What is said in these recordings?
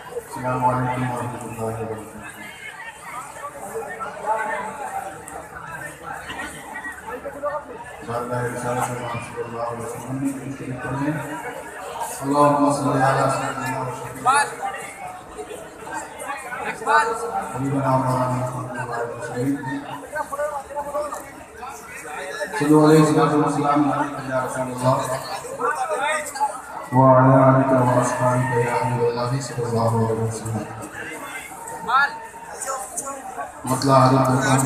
अस्सलामु अलैकुम वरहमतुल्लाहि वबरकातुहू। बारगाह रिसालत सल्लल्लाहु अलैहि वसल्लम ने शरीफ पढ़ने अल्लाहुम्मा सल्ली अला सय्यिदिना व हबीबना मौलाना मुहम्मद व आलिहि वसल्लम सल्लल्लाहु अलैहि वसल्लम या रसूलल्लाह व अला आलिका व अस्हाबिका या हबीबल्लाह सल्लल्लाहु अलैहि वसल्लम। मतलब आदत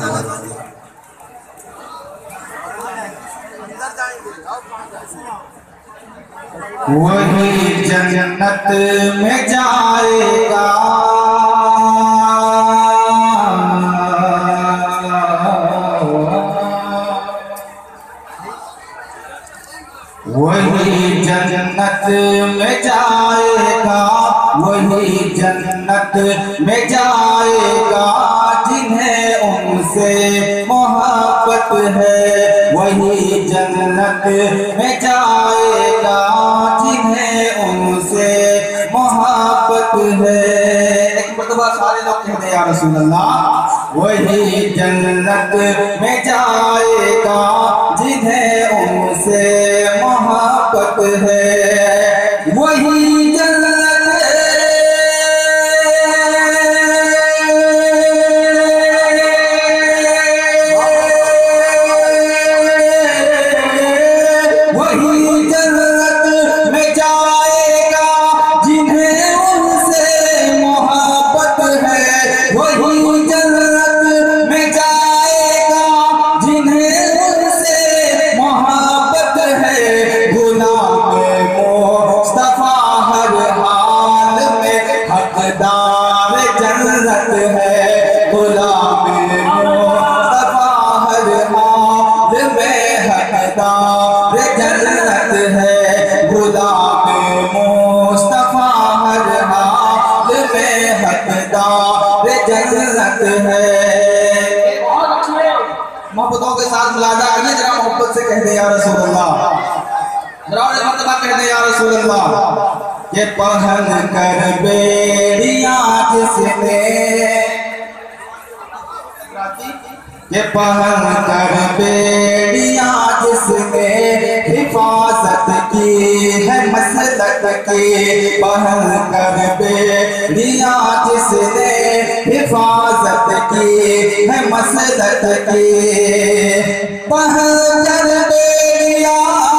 वही जन्नत में जाएगा, वही जन्नत में जाएगा, वही जन्नत में जाएगा जिन्हें उनसे मोहब्बत है। वही जन्नत में जाएगा जिन्हें उनसे मोहब्बत है। एक मरतबा सारे लोग कहते हैं या रसूल अल्लाह। वही जन्नत में जाएगा जिन्हें उनसे मोहब्बत है। वही जन्नत में जाएगा जिन्हें उनसे मोहब्बत है। वही जन्नत में जाएगा जिन्हें उनसे मोहब्बत है। गुलाम मुस्तफा हर हाल में हकदार जन्नत है। गुलाम मुस्तफा हर हाल में हकदार जन्नत है। गुलाम मुस्तफा हर हाल में हकदार जन्नत है। मोहब्बतों के साथ मिलादा आइए जरा मोहब्बत से कह दे या रसूल अल्लाह। जरा एक मरतबा कह दे या रसूल अल्लाह। ये पहन कर बेड़ियां जिसने, ये पहन कर बेड़ियां जिसने हिफाजत की है मसलक की। पहन कर बेड़ियां जिसने हिफाजत की है मसलक की। पहन कर बेड़ियां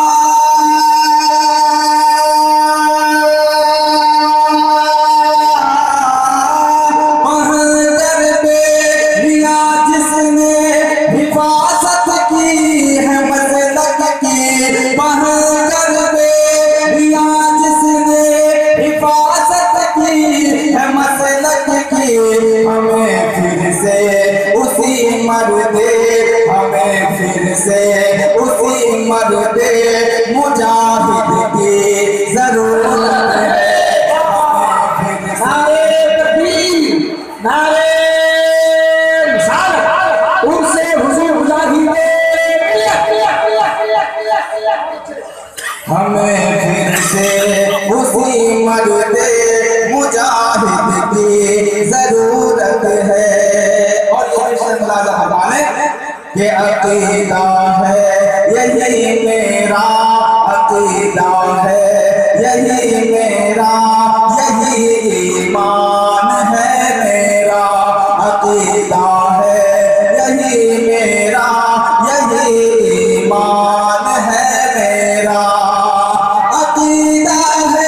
हमें फिर से उसी मर्दे, हमें फिर से उसी मर्दे मुजाहिद की जरूरत है। नारे तकबीर, नारे रिसालत, उनसे हुजूर मुजाहिद। हमें फिर से उसी मर्दे मुजाहिद की जरूरत है। और ये अकीदा है यही मेरा अकीदा है, यही मेरा यही ईमान है मेरा अकीदा है, यही मेरा यही ईमान है मेरा अकीदा है।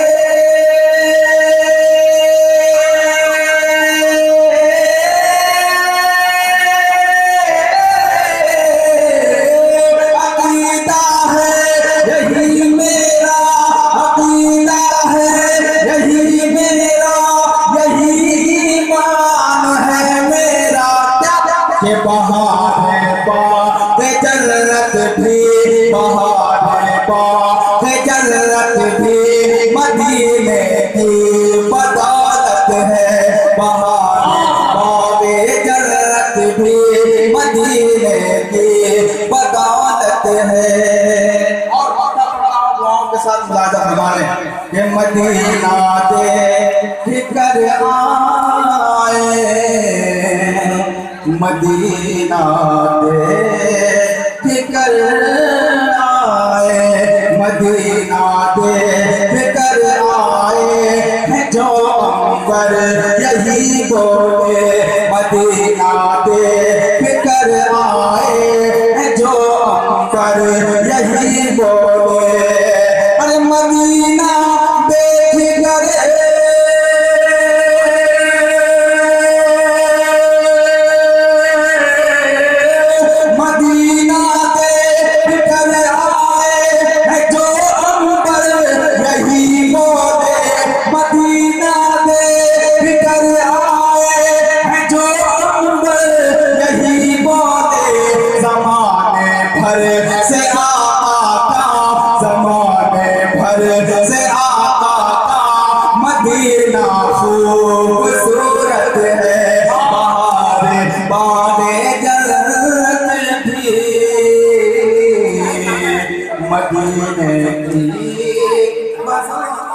के बहार है बात जन्नत भी, बहार है बात जन्नत भी मदीने की बदौलत है। बहार है बात जन्नत भी मदीने की बदौलत है। और दुआओं के साथ मुलाजा फरमाने कि मदीना दे कर आए, मदीना देख कर आए, मदीना देख कर आए हैं जो अंबर यही बोले, मदीना देख कर आए हैं जो अंबर यही बोले। अरे मदीना देख कर मदीना देख कर आए हैं जो अंबर यही बोले, मदीना देख कर आए हैं जो अंबर यही बोले। ज़माने भर से आका, ज़माने भर से आका का मदीना खूबसूरत है, बहारे बाने जन्नत भी मदीने की